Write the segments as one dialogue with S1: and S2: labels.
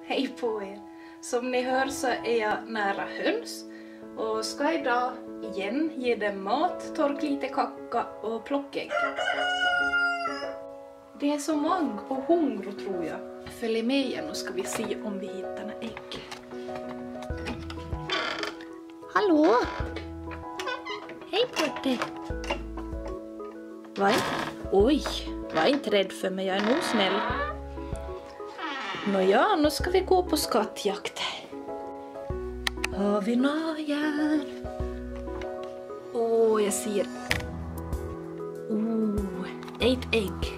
S1: Hej på er! Som ni hör så är jag nära höns och ska idag igen ge dem mat, torka lite kacka och plocka ägg. Det är så många och hungrig tror jag. Följ med igen och ska vi se om vi hittar några ägg.
S2: Hallå? Hej på dig! Oj, var inte rädd för mig, jag är nog snäll. Nåja, nu ska vi gå på skattjakt. Har vi nåjar? Jag ser... ett ägg.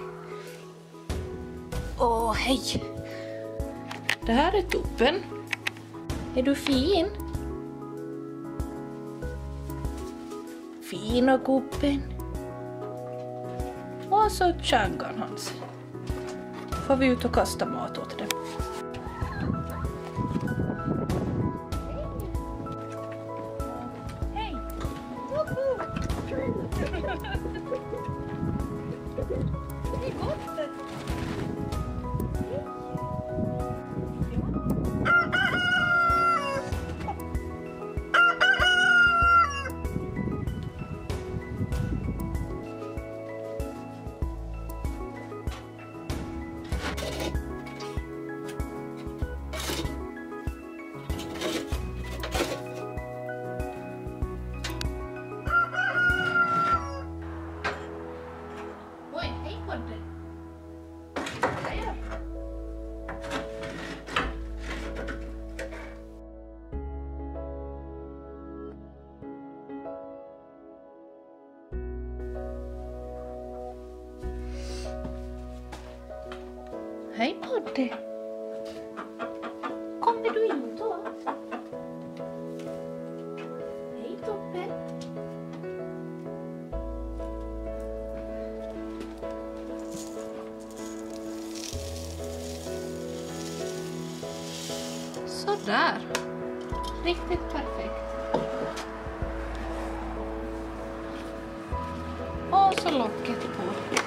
S2: Hej! Det här är tuppen. Är du fin? Fina gubben. Och så tjangan hans. Får vi ut och kasta mat åt dem. Hej! Det är gott! Hej Podde! Kommer du in då? Hej Toppen!
S1: Sådär! Riktigt perfekt. Och så locket på.